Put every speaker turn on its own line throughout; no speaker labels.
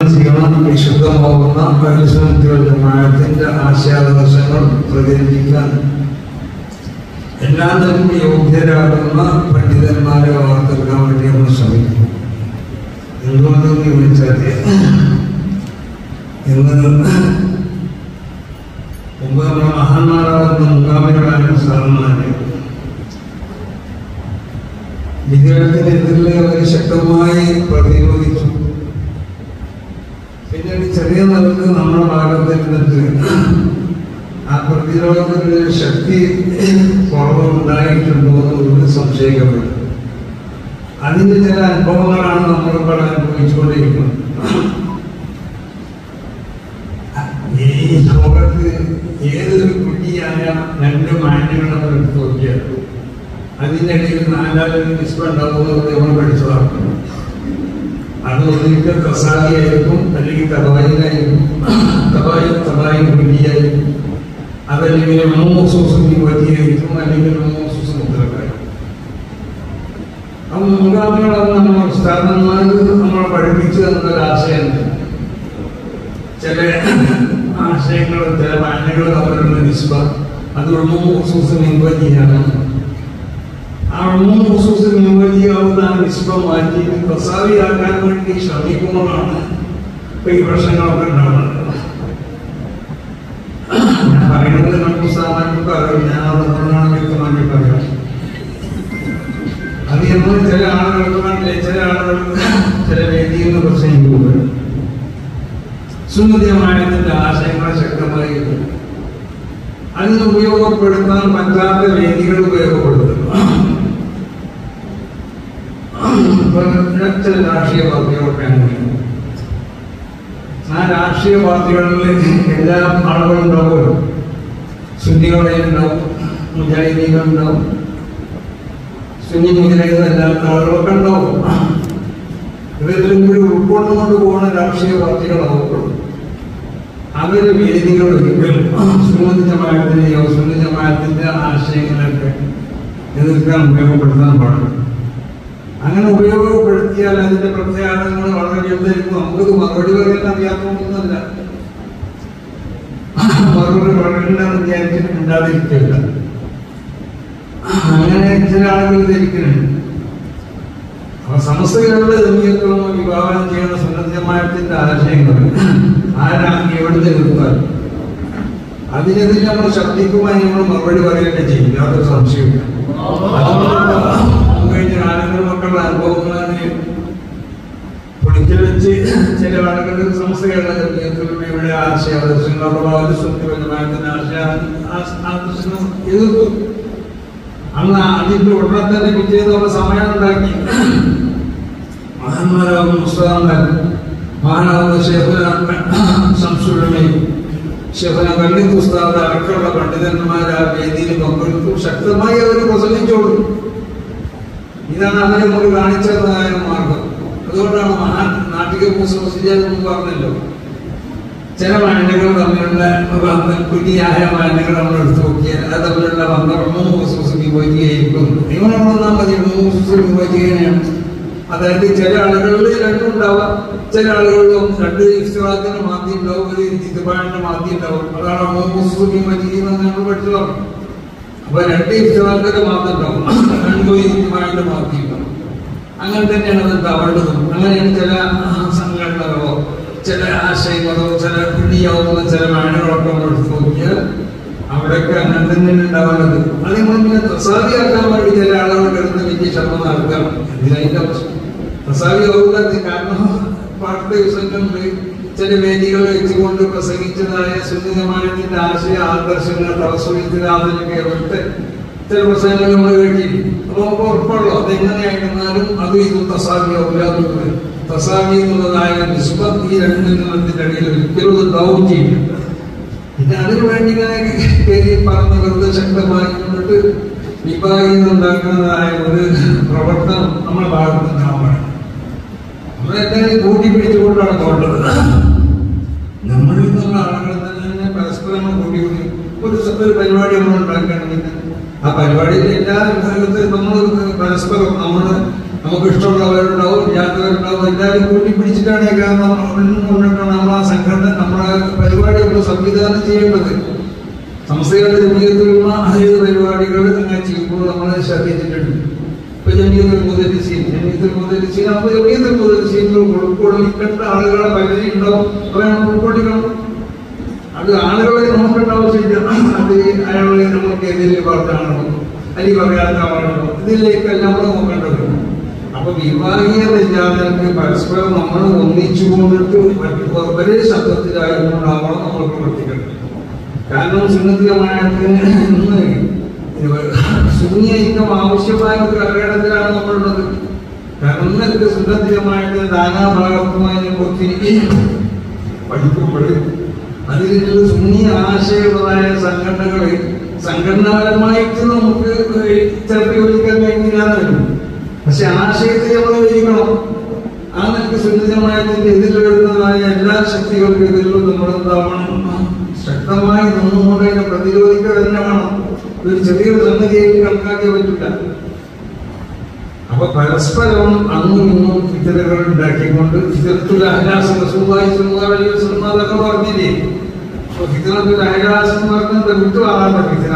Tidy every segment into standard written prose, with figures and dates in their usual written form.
ചെയ്യണം വിശുദ്ധമാകുന്ന പരിശ്രമത്തിന്റെ ആശയാദർശങ്ങൾ പ്രചരിപ്പിക്കാൻ എല്ലാ നിലക്കും യോഗ്യരാകുന്ന പണ്ഡിതന്മാരെ വാർത്തെടുക്കാൻ വേണ്ടി നമ്മൾ ശ്രമിക്കും. എന്തുകൊണ്ടെന്ന് ചോദിച്ചാൽ ഇന്ന് മുമ്പ് നമ്മുടെ മഹാന്മാരാകുന്ന മുഖാമികളായ സാറന്മാരെ വിദ്യാർത്ഥിനെതിരെ അവർ ശക്തമായി പ്രതിരോധിച്ചു. പിന്നീട് ചെറിയ നിലക്ക് നമ്മുടെ ഭാഗത്ത് നിന്നിട്ട് ആ പ്രതിരോധത്തിന്റെ ശക്തി കുറവുണ്ടായിട്ടുണ്ടോ എന്ന് സംശയിക്കപ്പെടും. അതിന്റെ ചില അനുഭവങ്ങളാണ് നമ്മളിപ്പോൾ അനുഭവിച്ചുകൊണ്ടിരിക്കുന്നത്. ഈ ലോകത്ത് ഏതൊരു കുട്ടിയായ രണ്ട് മാന്യങ്ങൾ നമ്മൾ എടുത്തു നോക്കിയാൽ അതിൻ്റെ ഇടയിൽ 4 നിസ്ബ ഉണ്ടാവുന്നത് നമ്മൾ പഠിച്ചതാണ്. അത് ഒന്നിരിക്കൽ തസാലിയായിരിക്കും, അല്ലെങ്കിൽ തബായിലായിരിക്കും, തബായി കുട്ടിയായിരിക്കും, അതല്ലെങ്കിൽ മോസൂസും പറ്റിയായിരിക്കും, അല്ലെങ്കിൽ മോസൂസ് മുദ്രക്കായിരിക്കും. അപ്പം മുൻഗാമികളാണ് നമ്മൾ ഉസ്താദന്മാർ നമ്മളെ പഠിപ്പിച്ചു തന്നൊരാശയമുണ്ട്. ചില ആശയങ്ങൾ, ചില മാന്യങ്ങൾ തമ്മിലുള്ള നിസ്ബ അത് മോസൂസ് നിബന്ധിയാണ്. ആ മോസൂസ് നിബന്ധിയാവുന്ന നിസ്ബ മാറ്റി തസാവിയാക്കാൻ വേണ്ടി ശ്രമിക്കുമ്പോഴാണ് ഇപ്പൊ ഈ പ്രശ്നങ്ങളൊക്കെ ഉണ്ടാവുന്നത്. ഞാൻ പറയുന്നത് നമുക്ക് സാമാന്യർക്ക് അറിയാം, ഞാൻ അതൊന്നാണ് വ്യക്തമാക്കി പറയാം. അത് നമ്മൾ ചില ആളുകൾക്ക് വേണ്ടി ചില ആളുകൾക്ക് ചില വേദിയിൽ നിന്ന് പ്രസംഗിക്കുമ്പോൾ സുന്നതമായതിന്റെ ആശയങ്ങളെ ശക്തമായി അതിന് ഉപയോഗപ്പെടുത്താൻ പറ്റാത്ത വേദികൾ ഉപയോഗപ്പെടുത്തുന്നു. ചില രാഷ്ട്രീയ പാർട്ടികളൊക്കെ അങ്ങനെയാണ്. ആ രാഷ്ട്രീയ പാർട്ടികളിൽ എല്ലാ ആളുകളും ഉണ്ടാവുമല്ലോ. സുന്നികളെ ഉണ്ടാവും, മുജാഹിദീകളുണ്ടാവും, സുന്നി മുജാഹിദല്ലാത്ത ആളുകളൊക്കെ ഉണ്ടാവും. ഇവരെല്ലാം കൂടി ഉൾക്കൊണ്ടുകൊണ്ട് പോകുന്ന രാഷ്ട്രീയ പാർട്ടികളാവുള്ളൂ. അവര് വേദികൾ ഒരിക്കലും സുന്നത്ത് ജമാഅത്തിനെയോ സുന്നത്ത് ജമാഅത്തിന്റെ ആശയങ്ങളൊക്കെ എതിർക്കാൻ ഉപയോഗപ്പെടുത്താൻ പാടില്ല. അങ്ങനെ ഉപയോഗപ്പെടുത്തിയാൽ അതിന്റെ പ്രത്യാഘാതങ്ങൾ വളരെ വലുതായിരിക്കും. നമുക്കത് മറുപടി പറയാൻ അറിയാത്തൊന്നുമല്ല, മറുപടി പറയണ്ടെന്ന് വിചാരിച്ചിട്ട് ഉണ്ടാതിരിക്കില്ല. അങ്ങനെ ചില ആളുകൾ ധരിക്കുന്നുണ്ട്. അപ്പൊ സമസ്തകളുടെ ജമീയത്തും വിഭാവനം ചെയ്യുന്ന സുന്നത്ത് ജമാഅത്തിന്റെ ആശയങ്ങൾ ആരാണ് എവിടുന്ന് എതിർത്താൽ അതിനെതിരെ നമ്മൾ ശബ്ദിക്കുമായി നമ്മൾ മറുപടി പറയുകയൊക്കെ ചെയ്യും, യാതൊരു സംശയമില്ല. കഴിഞ്ഞ കാലങ്ങളിൽ മക്കളുടെ അനുഭവങ്ങളാണ് പൊളിച്ചു വെച്ച് ചില ആളുകളുടെ സംസ്ഥകളുടെ ജമീയത്തിലൂടെ ആശയാദർശങ്ങൾ ജമാഅത്തിന്റെ ആശയാദർശങ്ങൾ എതിർത്തു. അന്ന് അതിന്റെ ഉടനെ തന്നെ പിറ്റേന്നുള്ള സമയം ഉണ്ടാക്കി മഹാന്മാരാകുന്ന മുസ്താദന്മാർ, മഹാനാകുന്ന ശംസുലമയും ഷെഫന കണ്ണിത്ത് ഉസ്താദ് അടക്കമുള്ള പണ്ഡിതന്മാർ ആ വേദിയിൽ പങ്കെടുത്തു. ശക്തമായി അവർ പ്രസംഗിച്ചോളൂ. ഇതാണ് അവരെ നമുക്ക് കാണിച്ചതായ മാർഗം. അതുകൊണ്ടാണ് നാട്ടിക മുസ്ലിം പറഞ്ഞല്ലോ, ചില മാന്യകൾ തമ്മിലുള്ള കുഞ്ഞിയായ മാന്യകൾ നമ്മൾ എടുത്തു നോക്കിയാൽ അത് തമ്മിലുള്ള ബന്ധം വിഭജിക്കുകയായിരിക്കും. നിങ്ങൾ വന്നാൽ മതി, വിഭജിക്കുകയാണ്. അതായത് ചില ആളുകളിൽ രണ്ടുണ്ടാവാം, ചില ആളുകളിലും 2 ഇസ്തിവാദിന് മാറ്റി ഉണ്ടാവും, ഒരു ഇത്തിബാഴിന്റെ മാറ്റി ഉണ്ടാവും. അതാണ് വിഭജിക്കുന്നത് നമ്മൾ പഠിച്ചതാണ്. അപ്പൊ 2 ഇസ്തിവാദിന്റെ മാറ്റി ഉണ്ടാവും, 2 ഇത്തിബാഴിന്റെ മാറ്റി ഉണ്ടാവും. അങ്ങനെ തന്നെയാണ് അത് ഉണ്ടാവേണ്ടതും. അങ്ങനെയാണ് ചില സംഘടനകളോ ചില ആശയങ്ങളോ ചില കുട്ടിയാവുന്ന ചില മാനുകളൊക്കെ നമ്മൾ എടുത്ത് നോക്കിയാൽ അവിടെയൊക്കെ അങ്ങനെ തന്നെയാണ് ഉണ്ടാവേണ്ടത്. അത് നമ്മൾ പിന്നെ തസാവിയാക്കാൻ വേണ്ടി ചില ആളുകൾ എടുത്ത് വലിയ ശ്രമം നടത്തണം. അതിന്റെ പ്രശ്നം തസാവിയാവുന്നത് കാരണം പാട്ട് ദിവസങ്ങളിൽ ചില വേദികൾ വെച്ചുകൊണ്ട് പ്രസംഗിച്ചതായ സുന്നത്ത് ജമാഅത്തിന്റെ ആശയ ആദർശങ്ങൾ തവസ്സുലിത്തിലാദനൊക്കെ ചില പ്രസംഗങ്ങൾ നമ്മൾ കേട്ടിരിക്കും. അപ്പൊ നമുക്ക് ഉറപ്പുള്ളൂ അതെങ്ങനെയായിരുന്നാലും അത് ഇത് തസാവിയാവില്ല. തസാവി എന്നുള്ളതായ നിസ്ബത്ത് ഈ 2 നിയമത്തിന്റെ ഇടയിൽ ഒരിക്കലും അത് ഡൗൺ ചെയ്യില്ല. പിന്നെ അതിനു വേണ്ടി ഇങ്ങനെ പറഞ്ഞ് വെറുതെ ശക്തമായി കൊണ്ടിട്ട് വിഭാഗീയതുണ്ടാക്കുന്നതായ ഒരു പ്രവർത്തനം നമ്മുടെ ഭാഗത്ത് ഉണ്ടാവണം. നമ്മളെല്ലാവരും കൂട്ടിപ്പിടിച്ചുകൊണ്ടാണ് പോകേണ്ടത്. നമ്മളിൽ നിന്നുള്ള ആളുകൾ തന്നെ പരസ്പരം കൂട്ടിപ്പിടി ഒരു പരിപാടി നമ്മൾ ഉണ്ടാക്കുകയാണെങ്കിൽ ആ പരിപാടിയിൽ എല്ലാ വിഭാഗത്തിലും നമ്മൾ പരസ്പരം നമുക്ക് ഇഷ്ടമുള്ളവരുണ്ടാവും, ഇല്ലാത്തവരുണ്ടാവും, എല്ലാവരും കൂട്ടിപ്പിടിച്ചിട്ടാണ് കൊണ്ടിട്ടാണ് നമ്മൾ ആ സംഘടന നമ്മളെ പരിപാടികൾ സംവിധാനം ചെയ്യേണ്ടത്. സംസ്ഥകളുടെ ജമീയത്തുള്ള ഏത് പരിപാടികൾ അങ്ങനെ ചെയ്യുമ്പോൾ നമ്മൾ ശ്രദ്ധിച്ചിട്ടുണ്ട്. ഇപ്പൊ ജമീയത്തുൽ മുദരിസീൻ അപ്പോൾ ജമീയത്തുൽ മുദരിസീനിൽ ഉൾക്കൊള്ളിക്കേണ്ട ആളുകളെ പലരും ഉണ്ടാവും. അവരെ നമ്മൾ ഉൾക്കൊള്ളിക്കണം. അത് ആളുകളെ നോക്കേണ്ട ആവശ്യമില്ല. അത് അയാളെ നമുക്ക് ഏതെങ്കിലും പറഞ്ഞാണോ അല്ലെങ്കിൽ പറയാത്ത ആളാണോ ഇതിലേക്കല്ല നമ്മൾ നോക്കേണ്ടത്. അപ്പൊ വിഭാഗീയതയില്ലാതെ പരസ്പരം നമ്മൾ ഒന്നിച്ചു കൊണ്ടിട്ട് ഒരേ ശബ്ദത്തിലായതുകൊണ്ടാവണം നമ്മൾ പ്രവർത്തിക്കേണ്ടത്. കാരണം സുന്നത്തിയമായത്തിന് സുന്നിയൈക്യം ആവശ്യമായ ഒരു കാലഘട്ടത്തിലാണ് നമ്മളുള്ളത്. കാരണം ഇന്നത്തെ സുന്നത്തിയമായിട്ട് നാനാഭാഗത്തുമായി ഒത്തിരി പഠിക്കുമ്പോൾ അതിലുള്ള സുന്നി ആശയപരമായ സംഘടനാപരമായിട്ട് നമുക്ക് ചിലപ്പോൾ യോജിക്കാൻ കഴിഞ്ഞാൽ വരും. പക്ഷെ ആശയത്തെ നമ്മൾ യോജിക്കണം. ആ നിലക്ക് സുന്നിതമായതിന്റെ എതിരെഴുന്നതായ എല്ലാ ശക്തികൾക്കും എതിരിലും നമ്മളെന്താവണം ശക്തമായി നിന്നുകൊണ്ട് അതിനെ പ്രതിരോധിക്കുക തന്നെ വേണം. ഒരു ചെറിയൊരു സംഗതിയായി കണക്കാക്കിയ പറ്റില്ല. അപ്പൊ പരസ്പരം അങ്ങും ഇങ്ങും ഫിത്തനകൾ ഉണ്ടാക്കിക്കൊണ്ട് ഫിത്തനത്തുൽ അഹ്ലാസ് റസൂലുള്ളാഹി സ്വല്ലല്ലാഹു അലൈഹി വസല്ലം അതൊക്കെ പറഞ്ഞില്ലേ. അപ്പൊ ഫിത്തനത്തുൽ അഹ്ലാസ് എന്ന് പറഞ്ഞാൽ വിട്ടുമാറാത്ത ഫിത്തന.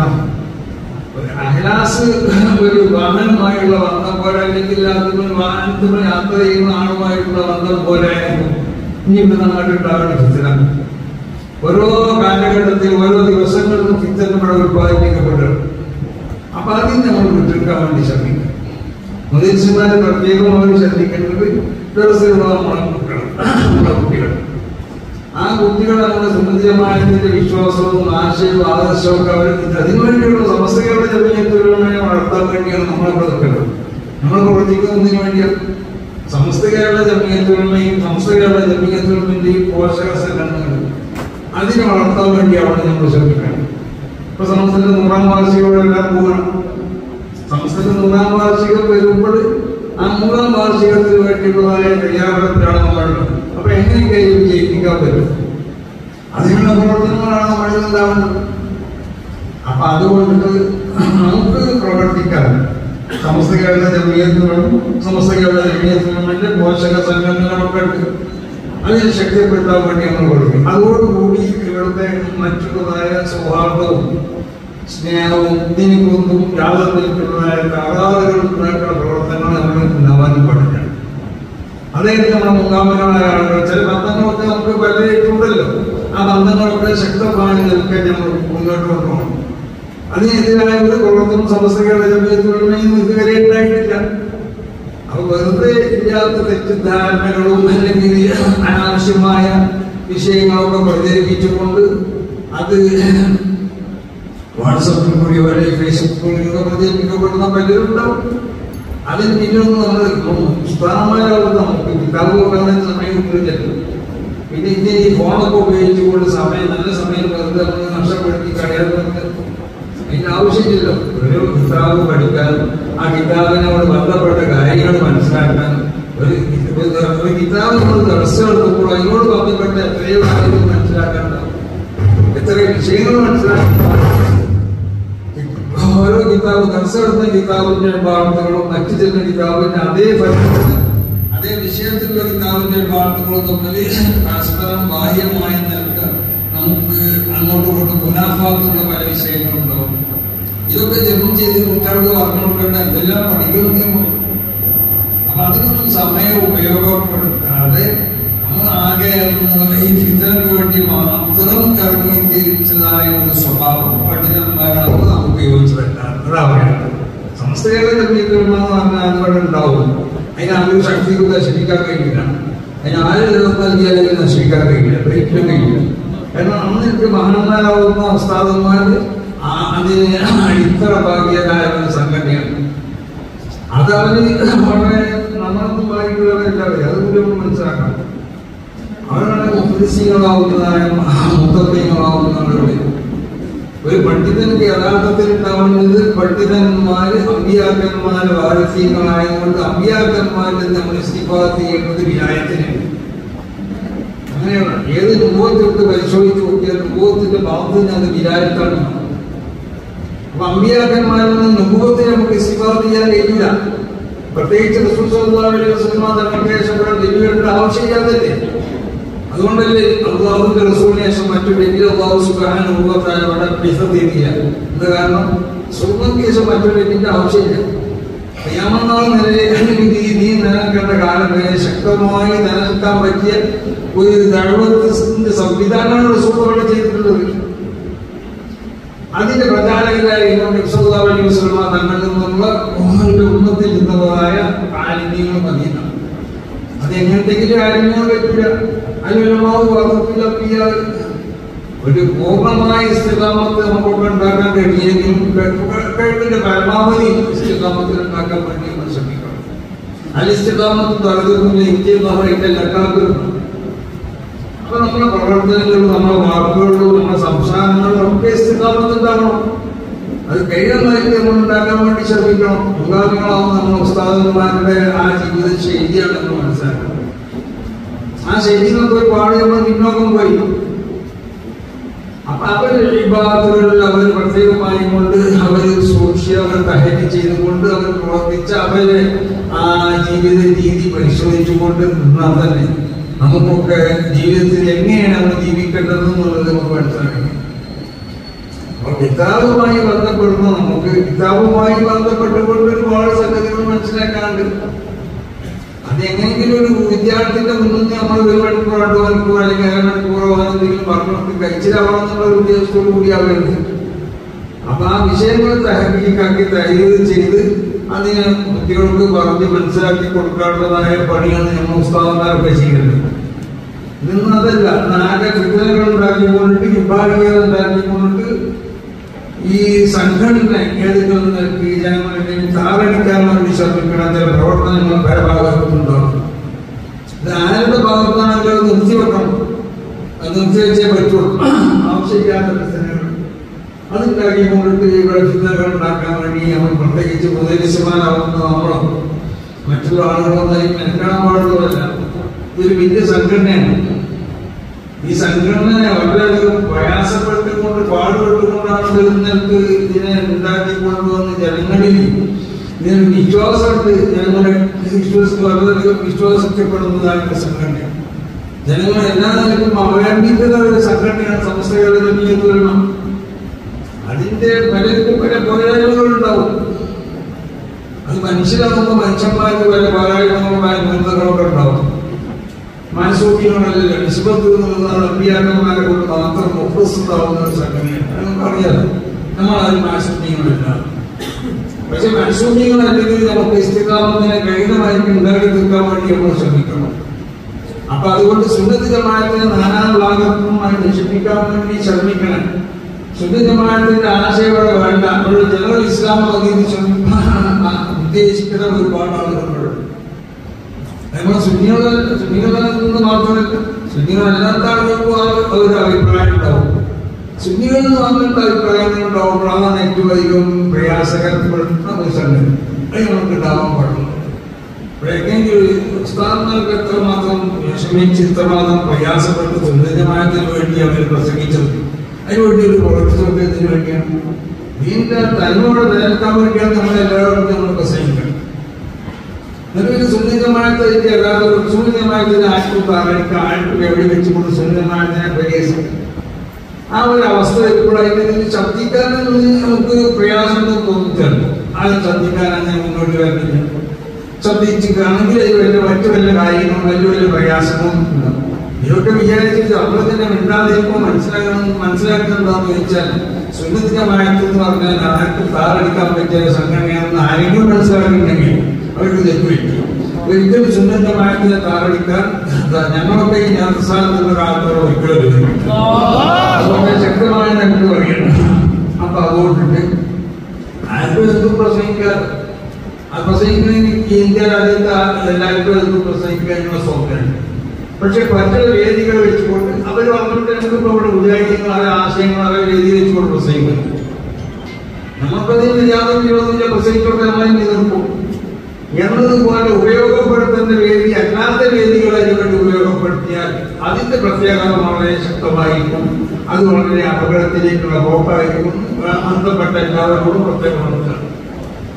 അഹ്ലാസ് ഒരു വാഹനമായുള്ള ബന്ധം പോലെ അല്ലെങ്കിൽ അതിന് വാഹനത്തിന് യാത്ര ചെയ്യുന്ന ആളുമായിട്ടുള്ള ബന്ധം പോലെ ഇനി ഇവിടെ അങ്ങോട്ടുണ്ടാകുന്ന ഫിത്തന. ഓരോ കാലഘട്ടത്തിൽ ഓരോ ദിവസങ്ങളിലും ഫിത്തന ഇവിടെ ഉത്പാദിപ്പിക്കപ്പെടും. അപ്പൊ അതിൽ നമ്മൾ വിട്ടെടുക്കാൻ വേണ്ടി ശ്രമിക്കും. മുദരിസുമാരെ പ്രത്യേകമായി ശ്രദ്ധിക്കേണ്ടത് ദർസിലുള്ള നമ്മുടെ കുട്ടികൾ. ആ കുട്ടികൾ നമ്മുടെ സുന്നത്തിയമായതിന്റെ വിശ്വാസവും ആശയവും ആദർശവും ഒക്കെ അവർ അതിനുവേണ്ടിയുള്ള സമസ്തകളുടെ ജമീയത്തുലമയെ വളർത്താൻ വേണ്ടിയാണ് നമ്മളെ പ്രവർത്തിക്കുന്നത്. നമ്മൾ പ്രവർത്തിക്കുന്നതിന് വേണ്ടിയാണ് സമസ്തകളുടെ ജമീയത്തുലമയും സമസ്തകളുടെ ജമീയത്തുലമന്റെയും പോഷക സംഘടനകൾ അതിനെ വളർത്താൻ വേണ്ടിയാണ് നമ്മൾ ശ്രമിക്കുന്നത്. ഇപ്പൊ സമസ്തയുടെ 100ാം വാർഷികങ്ങളെല്ലാം പോകണം. സംസ്ഥാന 100ാം വാർഷികം വരുമ്പോൾ ആ 100ാം വാർഷികത്തിന് വേണ്ടിയുള്ളതായ തയ്യാറെടുപ്പിലാണ് നമ്മളുള്ളത്. അപ്പൊ എങ്ങനെയൊക്കെ വിജയിപ്പിക്കാൻ പറ്റും? അതിനുള്ള പ്രവർത്തനങ്ങളാണ് നമ്മളിൽ ഉണ്ടാവുന്നത്. അപ്പൊ അതുകൊണ്ടിട്ട് നമുക്ക് പ്രവർത്തിക്കാൻ സമസ്തകളുടെ ജമീയത്തുകളും സമസ്തകളുടെ ജമീയത്തുകളുടെ പോഷക സംഘടനകളൊക്കെ ഉണ്ട്. അതിനെ ശക്തിപ്പെടുത്താൻ വേണ്ടി നമ്മൾ കൊടുക്കും. അതോടുകൂടി ഇവിടുത്തെ മറ്റുള്ളതായ സൗഹാർദ്ദവും സ്നേഹവും ഇതിനൊന്നും യാതൊരുമായ തകരാറുകളുണ്ടായിട്ടുള്ള പ്രവർത്തനങ്ങൾ നമ്മൾ ഉണ്ടാവാനും പാടില്ല. അതായത് നമ്മുടെ മുൻഗാമികളായ ആളുകൾ ചില ബന്ധങ്ങളൊക്കെ നമുക്ക് പലയിട്ടുണ്ടല്ലോ. ആ ബന്ധങ്ങളൊക്കെ ശക്തമായി നിൽക്കാൻ നമ്മൾ മുന്നോട്ട് കൊണ്ടുപോകണം. അതിനെതിരായ ഒരു പ്രവർത്തനം സമസ്തകളുടെ ജമീയത്തുലമയിൽ ഇതുവരെ ഉണ്ടായിട്ടില്ല. അപ്പൊ വെറുതെ ഇല്ലാത്ത തെറ്റിദ്ധാരണകളും അല്ലെങ്കിൽ അനാവശ്യമായ വിഷയങ്ങളൊക്കെ പ്രചരിപ്പിച്ചുകൊണ്ട് അത് വാട്സപ്പിൽ കൂടി വരെ ഫേസ്ബുക്കിലൂടെ പ്രചരിപ്പിക്കപ്പെടുന്ന പലരും ഉണ്ടാവും. അതിന് പിന്നൊന്നും നമ്മൾ പുസ്തകമായാലും നമുക്ക് കിതാബ് നോക്കാൻ സമയം കിട്ടില്ല. പിന്നെ ഇങ്ങനെ ഈ ഫോണൊക്കെ ഉപയോഗിച്ചുകൊണ്ട് നല്ല സമയം വെറുതെ നമ്മൾ നഷ്ടപ്പെടുത്തി കഴിയാറുണ്ട്. അതിന്റെ ആവശ്യമില്ല. ഒരു കിതാബ് പഠിക്കാൻ ആ കിതാബിനോട് ബന്ധപ്പെട്ട കാര്യങ്ങൾ മനസ്സിലാക്കാൻ ഒരു കിതാബ് നമ്മൾ ദിവസം എടുക്കുമ്പോൾ അതിനോട് ബന്ധപ്പെട്ട എത്രയോ കാര്യങ്ങൾ മനസ്സിലാക്കാനുണ്ടാവും. എത്രയോ വിഷയങ്ങൾ മനസ്സിലാക്കാൻ ഓരോ കിതാബ് ദർശനത്തെ കിതാബിന്റെ വാർത്തകളും മറ്റു ചില കിതാബിന്റെ അതേ വിഷയത്തിലുള്ള കിതാബിന്റെ വാർത്തകളും തമ്മിൽ പരസ്പരം ബാഹ്യമായ നിലക്ക് നമുക്ക് അങ്ങോട്ടും ഇങ്ങോട്ടും മുനാഫാത്തുള്ള പല വിഷയങ്ങളുണ്ടാവും. ഇതൊക്കെ ജപം ചെയ്ത് കുട്ടികൾക്ക് പറഞ്ഞു കൊടുക്കേണ്ട എന്തെല്ലാം പഠിക്കുന്നു. അപ്പൊ അതിനൊന്നും സമയം ഉപയോഗപ്പെടുത്താതെ നമ്മൾ ആകെ ഈ ഫിത്തനക്ക് വേണ്ടി മാത്രം ഇറങ്ങി തിരിച്ചതായ ഒരു സ്വഭാവം പഠിതന്മാരാണ് നമുക്ക് യോജിച്ചു പറ്റാത്തതാണ്. സമസ്തകളുടെ ജമീയത്തുലമ എന്ന് പറഞ്ഞാൽ അതുപോലെ ഉണ്ടാവും. അതിന് ആരും ശക്തിക്ക് നശിപ്പിക്കാൻ കഴിയില്ല. അതിന് ആര് നൽകിയാൽ നശിപ്പിക്കാൻ കഴിയില്ല, ഒരിക്കലും കഴിയില്ല. കാരണം അന്ന് മഹാന്മാരാവുന്ന ഉസ്താദന്മാർ അതിന് അടിത്തറ ഭാഗ്യനായ ഒരു സംഘടനയാണ്. അതവര് വളരെ നമ്മളൊന്നും ഭാഗ്യമുള്ളവരെല്ലാവരും അതുകൂടി നമ്മൾ മനസ്സിലാക്കണം. അവരാണ് മുഫ്ലിസീങ്ങളാവുന്നതായ മുത്തഖീങ്ങളാവുന്നവരുടെ ഒരു പണ്ഡിതന്റെ യഥാർത്ഥത്തിൽ ഉണ്ടാവുന്നത് പണ്ഡിതന്മാര് അമ്പിയാക്കന്മാര് വാരിസീങ്ങളായതുകൊണ്ട് അമ്പിയാക്കന്മാരിൽ നമ്മൾ ഇസ്തിഫാദത്ത് ചെയ്യുന്നത് വിലായത്തിനാണ്. അങ്ങനെയാണ്. ഏത് നുബുവത്തെടുത്ത് പരിശോധിച്ച് നോക്കിയാൽ നുബുവത്തിന്റെ ഭാഗത്തിന് അത് വിലായത്താണ്. അപ്പൊ അമ്പിയാക്കന്മാരിൽ നിന്ന് നുബുവത്തെ നമുക്ക് ഇസ്തിഫാദത്ത് ചെയ്യാൻ കഴിയില്ല. പ്രത്യേകിച്ച് റസൂൽ സ്വല്ലല്ലാഹു അലൈഹി വസല്ലം തങ്ങൾക്ക് ശേഷം ഇവിടെ വലിയ ആവശ്യമില്ലാത്തല്ലേ. അതുകൊണ്ടല്ലേ അള്ളാഹുവിന്റെ റസൂലിന് ശേഷം മറ്റു വലിയ അള്ളാഹു സുബ്ഹാനഹു വ തആല ഇവിടെ വിസർജിക്കുക. എന്താ കാരണം? സ്വർഗ്ഗത്തിന് ശേഷം മറ്റൊരു വ്യക്തിന്റെ ആവശ്യമില്ല. ഖിയാമത്ത് നാൾ നീ നിലനിൽക്കേണ്ട കാലം വരെ ശക്തമായി നിലനിൽക്കാൻ പറ്റിയ ഒരു ദഅവത്തിന്റെ സംവിധാനമാണ് റസൂൽ അവിടെ ചെയ്തിട്ടുള്ളത്. അതിന്റെ പ്രചാരകരായ ഇമാം സല്ലല്ലാഹു അലൈഹി വസല്ലം തങ്ങളിൽ നിന്നുള്ള ഉമ്മത്തിൽ നിന്നതായ ആലിമീങ്ങൾ മദീന. അത് എങ്ങനത്തെങ്കിലും ആലിമീങ്ങൾ പറ്റില്ല. ഒരു പൂർണ്ണമായ ഇസ്തിഖാമത്ത് നമുക്ക് ഉണ്ടാക്കാൻ കഴിയുമെങ്കിലും കഴിവിന്റെ പരമാവധി ഇസ്തിഖാമത്തിൽ ഉണ്ടാക്കാൻ വേണ്ടി നമ്മൾ ശ്രമിക്കണം. അലിസ്തിഖാമത്ത് തലതിർന്നില്ല ഇന്ത്യയുടെ ലക്കാത്തിലും. അപ്പൊ നമ്മുടെ പ്രവർത്തനങ്ങളിലും നമ്മുടെ വാക്കുകളിലും നമ്മുടെ സംസാരങ്ങളിലും ഒക്കെ ഇസ്തിഖാമത്ത് ഉണ്ടാകണം. അത് കഴിയുന്നതായിട്ട് നമ്മൾ ഉണ്ടാക്കാൻ വേണ്ടി ശ്രമിക്കണം. മുഖാമികളാവുന്ന നമ്മുടെ ഉസ്താദന്മാരുടെ ആ ജീവിത ശൈലിയാണ് നമ്മൾ മനസ്സിലാക്കുന്നത്. ആ ശൈലിയിൽ നമുക്ക് ഒരുപാട് നമ്മൾ പിന്നോക്കം പോയി. അപ്പൊ അവര് ഇബാദത്തുകളിൽ അവർ പ്രത്യേകമായി കൊണ്ട് അവർ സൂക്ഷിച്ച് അവർ തഹരി ചെയ്തുകൊണ്ട് അവർ പ്രവർത്തിച്ച അവരെ ആ ജീവിത രീതി പരിശോധിച്ചുകൊണ്ട് നിന്നാൽ തന്നെ നമുക്കൊക്കെ ജീവിതത്തിൽ എങ്ങനെയാണ് നമ്മൾ ജീവിക്കേണ്ടത് എന്നുള്ളത് നമുക്ക് മനസ്സിലാക്കണം. അപ്പൊ കിതാബുമായി ബന്ധപ്പെടുന്ന നമുക്ക് കിതാബുമായി ബന്ധപ്പെട്ടുകൊണ്ട് ഒരുപാട് സംഗതികൾ മനസ്സിലാക്കാനുണ്ട്. അതെങ്ങനെയെങ്കിലും ഒരു വിദ്യാർത്ഥിന്റെ മുന്നിൽ നമ്മൾ 1 മണിക്കൂർ 2 മണിക്കൂർ അല്ലെങ്കിൽ 1 മണിക്കൂറോ എന്തെങ്കിലും പറഞ്ഞു കഴിച്ചിലാവണം എന്നുള്ള ഉദ്ദേശത്തോടു കൂടിയാവരുത്. അപ്പൊ ആ വിഷയങ്ങൾ തഹഖീഖാക്കി തഹ്‌രീർ ചെയ്ത് അതിന് കുട്ടികൾക്ക് പറഞ്ഞ് മനസ്സിലാക്കി കൊടുക്കാനുള്ളതായ പണിയാണ് നമ്മൾ ഉസ്താദന്മാരൊക്കെ ചെയ്യുന്നത്. ഇന്ന് അതല്ല, നാല് ഫിത്നകൾ ഉണ്ടാക്കിക്കൊണ്ട് വിഭാഗീയത ഉണ്ടാക്കിക്കൊണ്ട് ഈ സംഘടന ഏതെങ്കിലും നിലയ്ക്ക് ജനങ്ങളെയും താറടിക്കാൻ വേണ്ടി ശ്രമിക്കണം. ചില പ്രവർത്തനങ്ങൾ പല ഭാഗത്തുണ്ടാവും. ഇത് ആരുടെ ഭാഗത്താണെങ്കിലും അത് നിർത്തിവെക്കണം. അത് നിർത്തിവെച്ചേ പറ്റുള്ളൂ. ആവശ്യമില്ലാത്ത പ്രശ്നങ്ങൾ അതുണ്ടാക്കിക്കൊണ്ടിട്ട് ഇവിടെ ഫിത്നകൾ ഉണ്ടാക്കാൻ വേണ്ടി നമ്മൾ പ്രത്യേകിച്ച് മുതലിസ്മാനാവുന്ന നമ്മളോ മറ്റുള്ള ആളുകളൊന്നും മെനക്കെടാൻ പാടുള്ളതല്ല. ഇതൊരു വലിയ സംഘടനയാണ്. ഈ സംഘടനയെ വളരെയധികം പ്രയാസപ്പെട്ടുകൊണ്ട് പാടുപെട്ടുകൊണ്ടാണ് നിങ്ങൾക്ക് ഇതിനെ ഉണ്ടാക്കിക്കൊണ്ടുവന്ന് ജനങ്ങളിൽ ഇതിനൊരു വിശ്വാസമുണ്ട്. ജനങ്ങളെ വളരെയധികം വിശ്വാസിക്കപ്പെടുന്നതായ സംഘടനയാണ്. ജനങ്ങൾ എല്ലാ നിലയ്ക്കും അവലംബിക്കുന്ന ഒരു സംഘടനയാണ് സംസ്ഥകളുടെ ജമീയത്തുലമ. അതിന്റെ പലർക്കും പല പോരായ്മകളുണ്ടാവും. അത് മനുഷ്യരാകുമ്പോൾ മനുഷ്യന്മാർക്ക് പല പോരായ്മകളുമായ ബന്ധങ്ങളൊക്കെ ഉണ്ടാവും. മനസ്സൂക്കികളല്ല നിസ്ബത്ത് അമ്പിയാക്കന്മാരെ കൊണ്ട് മാത്രം മുഖ്ലസ് ഉണ്ടാവുന്ന ഒരു സംഘടനയാണ്. നമുക്കറിയാലോ, നമ്മളാരും മനസ്സൂക്കികളല്ല. പക്ഷെ മനസ്സൂക്കികളല്ലെങ്കിൽ നമുക്ക് ഇസ്തിഖാമത്തിനെ കഠിനമായിട്ട് ഉണ്ടാക്കി തീർക്കാൻ വേണ്ടി നമ്മൾ ശ്രമിക്കണം. അപ്പൊ അതുകൊണ്ട് സുന്നത്ത് ജമാഅത്തിനെ നാനാ ഭാഗത്തുമായി നശിപ്പിക്കാൻ വേണ്ടി ശ്രമിക്കണം. സുന്നത്ത് ജമാഅത്തിന്റെ ആശയങ്ങളെ വേണ്ട. അവരുടെ ജനറൽ ഇസ്ലാം ഉദ്ദേശിക്കുന്ന ഒരുപാട് ആളുകളുണ്ട്. നമ്മൾ സുന്നികളിൽ മാത്രമല്ല, സുന്നികളല്ലാത്ത ആളുകൾക്കും ഒരു അഭിപ്രായം ഉണ്ടാവും. സുന്നികളിൽ നിന്ന് വന്നിട്ട് അഭിപ്രായങ്ങൾ ഉണ്ടാവുമ്പോഴാണ് ഏറ്റവും അധികം പ്രയാസകരപ്പെടുന്ന ഒരു സംഗതി. അത് നമുക്ക് ഉണ്ടാവാൻ പാടില്ല. എപ്പോഴെങ്കിലും ഉസ്താദന്മാർക്ക് എത്രമാത്രം വിഷമിച്ച് ഇത്രമാത്രം പ്രയാസപ്പെട്ട് സുന്ദരമായതിനു വേണ്ടി അവർ പ്രസംഗിച്ചത്, അതിനുവേണ്ടി ഒരു പ്രവർത്തിച്ചതിന് വേണ്ടിയാണ്. ഇതിന്റെ തന്നോടെ നിലനിൽക്കാൻ വേണ്ടിയാണ് നമ്മളെല്ലാവരും നമ്മൾ പ്രസംഗിക്കണം. എന്നിട്ട് സുന്ദരമായതിന്റെ യഥാർത്ഥ സുന്ദരമായതിന്റെ ആർക്കും എവിടെ വെച്ചുകൊണ്ട് സുന്ദരമായതിനെ പരിഹരിക്കും. ആ ഒരു അവസ്ഥ എപ്പോഴായിട്ട് ശബ്ദിക്കാൻ നമുക്ക് പ്രയാസം തോന്നിച്ചാലും അത് ശബ്ദിക്കാൻ അങ്ങനെ മുന്നോട്ട് വരുന്നില്ല. ശബ്ദിച്ചിട്ടാണെങ്കിൽ അതിൽ മറ്റു വല്ല കാര്യങ്ങളും വലിയ വലിയ പ്രയാസങ്ങളും ഉണ്ടാകും. ഇതൊക്കെ വിചാരിച്ചിട്ട് നമ്മൾ തന്നെ മിണ്ടാതിരിക്കുമ്പോൾ മനസ്സിലാക്കുന്നതാന്ന് ചോദിച്ചാൽ സുന്നത്തിന്റെ മായത്തെന്ന് പറഞ്ഞാൽ ആർക്കും താറടിക്കാൻ പറ്റിയ സംഘടനയാണെന്ന് ആരെങ്കിലും മനസ്സിലാക്കിയിട്ടുണ്ടെങ്കിൽ അവർക്ക് തെറ്റുപറ്റും. ഒരിക്കലും സുന്നത്തിന്റെ മായത്തിനെ താറടിക്കാൻ ഞങ്ങളൊക്കെ ഈ നേതൃസ്ഥാനത്തുള്ള കാലത്തോടെ ഒരിക്കലും അതുകൊണ്ട് ശക്തമായ ഞങ്ങൾക്ക് പറയണം. അപ്പൊ അതുകൊണ്ടിട്ട് ആർക്കും എന്തും പ്രസംഗിക്കാറ്. ആ പ്രസംഗിക്കണമെങ്കിൽ ഇന്ത്യ രാജ്യത്ത് എല്ലാവർക്കും എന്തും പ്രസംഗിക്കാനുള്ള സ്വാതന്ത്ര്യമുണ്ട്. പക്ഷെ പല വേദികൾ വെച്ചുകൊണ്ട് അവർ വന്നിട്ട് എന്തും അവിടെ ഉദാഹരണങ്ങൾ അവരുടെ ആശയങ്ങൾ അവരെ വേദി വെച്ചുകൊണ്ട് പ്രസംഗിക്കുന്നു. നമുക്കതിന് യാതൊരു വിരോധമില്ല, പ്രസംഗിച്ചോട്ടെ നമ്മളെ നിൽക്കും എന്നതുപോലെ ഉപയോഗപ്പെടുത്തേണ്ട വേദി അല്ലാത്ത വേദികളെ വേണ്ടി ഉപയോഗപ്പെടുത്തിയാൽ അതിന്റെ പ്രത്യാഘാതം വളരെ ശക്തമായിരിക്കും. അത് വളരെ അപകടത്തിലേക്കുള്ള പോക്കായിരിക്കും. ബന്ധപ്പെട്ട എല്ലാവരോടും പ്രത്യേകം